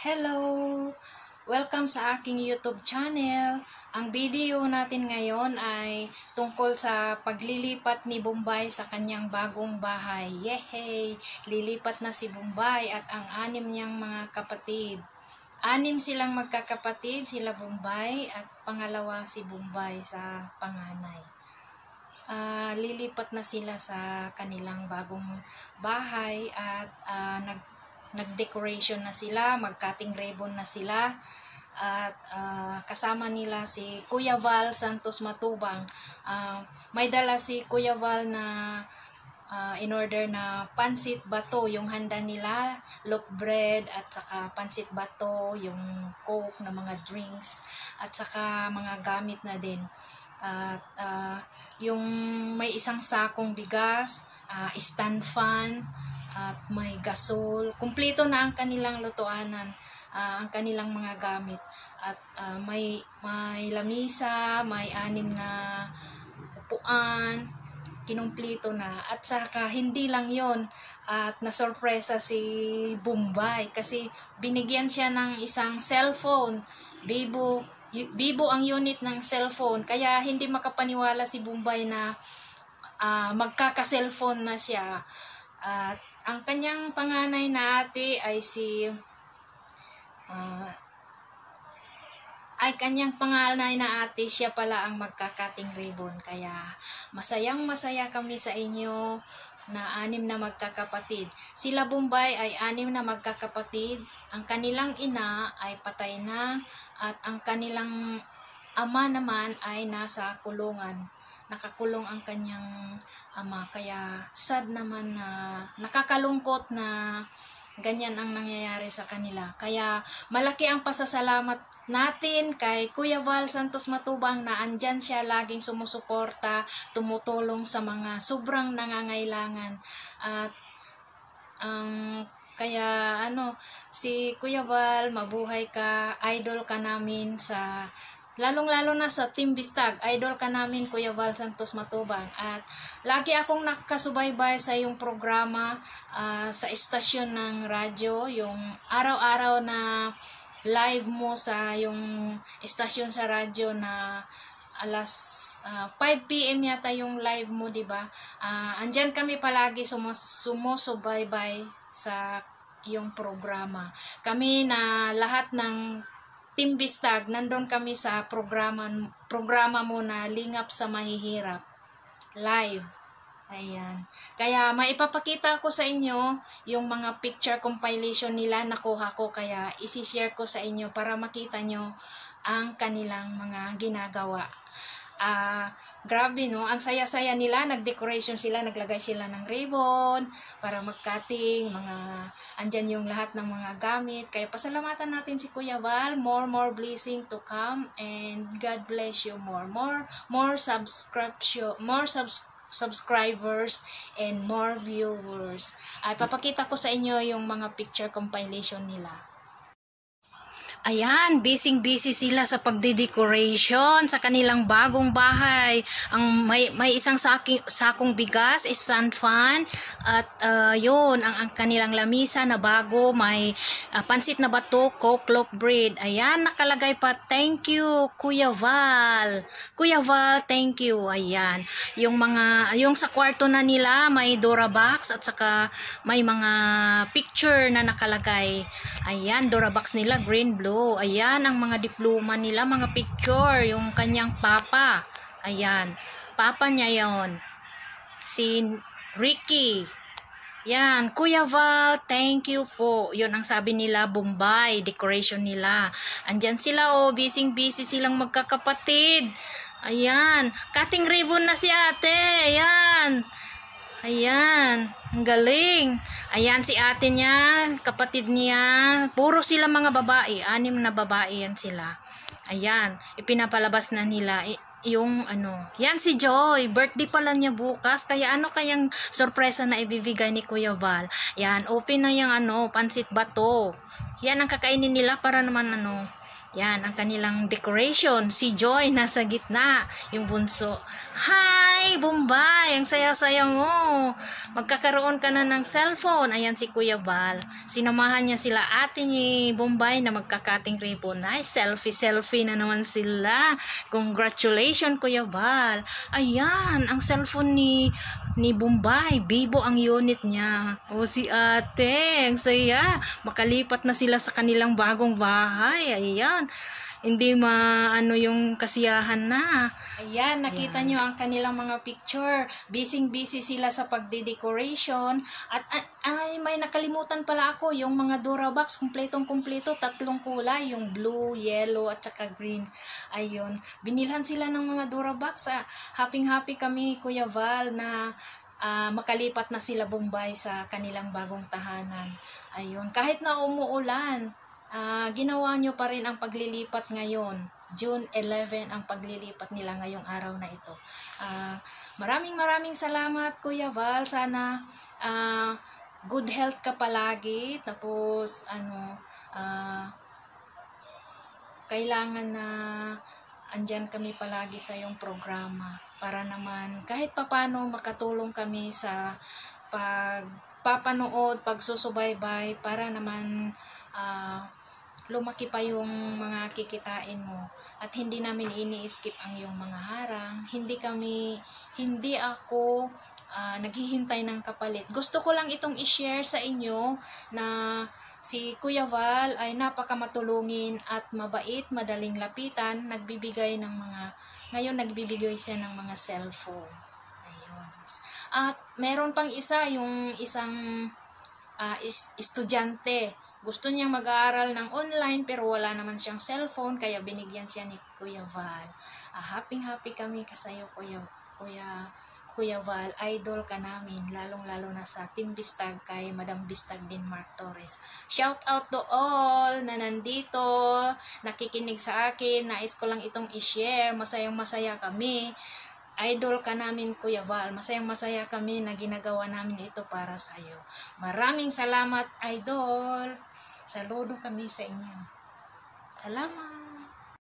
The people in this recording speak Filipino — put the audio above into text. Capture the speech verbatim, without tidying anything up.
Hello! Welcome sa aking YouTube channel. Ang video natin ngayon ay tungkol sa paglilipat ni Bombay sa kanyang bagong bahay. Yehey! Lilipat na si Bombay at ang anim niyang mga kapatid. Anim silang magkakapatid, sila Bombay at pangalawa si Bombay sa panganay. Uh, lilipat na sila sa kanilang bagong bahay at uh, nag nag-decoration na sila, mag-cutting ribbon na sila at uh, kasama nila si Kuya Val Santos Matubang. Uh, may dala si Kuya Val na uh, in order na pansit bato, yung handa nila, loaf bread at saka pansit bato, yung coke na mga drinks at saka mga gamit na din. At uh, yung may isang sakong bigas, uh, stand fan, at may gasol. Kumpleto na ang kanilang lutuanan, uh, ang kanilang mga gamit. At uh, may, may lamisa, may anim na upuan, kinumpleto na. At saka hindi lang yon, at nasorpresa si Bombay kasi binigyan siya ng isang cellphone. Bibo, bibo ang unit ng cellphone. Kaya hindi makapaniwala si Bombay na uh, magkaka-cellphone na siya. At ang kanyang panganay na ate ay si uh, ay kanyang panganay na ate, siya pala ang magkakating ribbon. Kaya masayang masaya kami sa inyo na anim na magkakapatid. Sila Bombay ay anim na magkakapatid. Ang kanilang ina ay patay na at ang kanilang ama naman ay nasa kulungan. Nakakulong ang kanyang ama, kaya sad naman na nakakalungkot na ganyan ang nangyayari sa kanila. Kaya malaki ang pasasalamat natin kay Kuya Val Santos Matubang na andyan siya laging sumusuporta, tumutulong sa mga sobrang nangangailangan. At ang um, kaya ano, si Kuya Val, mabuhay ka, idol ka namin sa lalong-lalo na sa Team Bistag. Idol ka namin, Kuya Val Santos Matubang. At lagi akong nakasubaybay sa iyong programa uh, sa istasyon ng radyo. Yung araw-araw na live mo sa yung istasyon sa radyo na alas uh, five p m yata yung live mo, diba? Uh, andyan kami palagi sumus sumusubaybay sa iyong programa. Kami na lahat ng Team Bistag, nandun kami sa programa, programa mo na Lingap sa Mahihirap. Live. Ayan. Kaya maipapakita ko sa inyo yung mga picture compilation nila nakuha ko. Kaya isi-share ko sa inyo para makita nyo ang kanilang mga ginagawa. Ah... Uh, Grabe, no? Ang saya-saya nila. Nag-decoration sila. Naglagay sila ng ribbon para mag-cutting. Mga, andyan yung lahat ng mga gamit. Kaya pasalamatan natin si Kuya Val. More, more blessing to come. And God bless you more. More, more subscription, more subs subscribers and more viewers. Ay, papakita ko sa inyo yung mga picture compilation nila. Ayan, busy-busy sila sa pagde-decoration sa kanilang bagong bahay. Ang may may isang saking, sakong bigas, isang fan at uh, yun ang, ang kanilang lamisa na bago, may uh, pansit na bato, coke, loaf bread. Ayan, nakalagay pa, thank you Kuya Val. Kuya Val, thank you. Ayan, yung mga yung sa kwarto na nila may Dora box at saka may mga picture na nakalagay. Ayan, Dora box nila green, blue. Ayan ang mga diploma nila, mga picture, yung kanyang papa. Ayan, papa niya yon, si Ricky. Yan, Kuya Val, thank you po. Yun ang sabi nila, Bombay, decoration nila. Andyan sila, oh, busy-busy silang magkakapatid. Ayan, cutting ribbon na si ate. Ayan. Ayan, ang galing. Ayan si ate niya, kapatid niya. Puro sila mga babae, anim na babae yan sila. Ayan, ipinapalabas na nila yung ano. Yan si Joy, birthday pala niya bukas. Kaya ano kayang sorpresa na ibibigay ni Kuya Val? Yan, open na yung ano, pansit bato. Yan ang kakainin nila para naman ano, Yan, ang kanilang decoration. Si Joy nasa gitna, yung bunso. Hi, Bombay! Ang saya-saya mo. Magkakaroon ka na ng cellphone. Ayan si Kuya Val. Sinamahan niya sila ate ni Bombay na magkakating ribbon. Ay, selfie-selfie na naman sila. Congratulations, Kuya Val. Ayan, ang cellphone ni ni Bombay. Bibo ang unit niya. O si ate, ang saya. Makalipat na sila sa kanilang bagong bahay. Ayan. Hindi maano yung kasiyahan na. Ayan, nakita Ayan. nyo ang kanilang mga picture. Busy-busy sila sa pagde-decoration. At ay, may nakalimutan pala ako. Yung mga Durabox, kumpletong-kumpleto. Tatlong kulay. Yung blue, yellow, at saka green. Ayun. Binilhan sila ng mga Durabox. Ah. Happy-happy kami, Kuya Val, na Uh, makalipat na sila Bombay sa kanilang bagong tahanan. Ayun, kahit na umuulan, uh, ginawa nyo pa rin ang paglilipat ngayon. June eleventh ang paglilipat nila ngayong araw na ito. Uh, maraming maraming salamat, Kuya Val. Sana uh, good health ka palagi. Tapos, ano, uh, kailangan na andyan kami palagi sa iyong programa para naman kahit papano makatulong kami sa pagpapanood, pagsusubaybay para naman uh, lumaki pa yung mga kikitain mo at hindi namin ini-skip ang iyong mga harang. Hindi kami, hindi ako uh, naghihintay ng kapalit. Gusto ko lang itong i-share sa inyo na si Kuya Val ay napakamatulungin at mabait, madaling lapitan, nagbibigay ng mga, ngayon nagbibigay siya ng mga cellphone. Ayun. At meron pang isa, yung isang uh, is, estudyante. Gusto niyang mag-aaral ng online pero wala naman siyang cellphone kaya binigyan siya ni Kuya Val. Uh, happy-happy kami kasayo, Kuya, Kuya Kuya Val, idol ka namin, lalong-lalo na sa Team Bistag kay Madam Bistag din Mark Torres. Shout out to all na nandito, nakikinig sa akin, nais ko lang itong i-share, masayang masaya kami. Idol ka namin, Kuya Val, masayang masaya kami na ginagawa namin ito para sa iyo. Maraming salamat, idol. Saludo kami sa inyo. Salamat.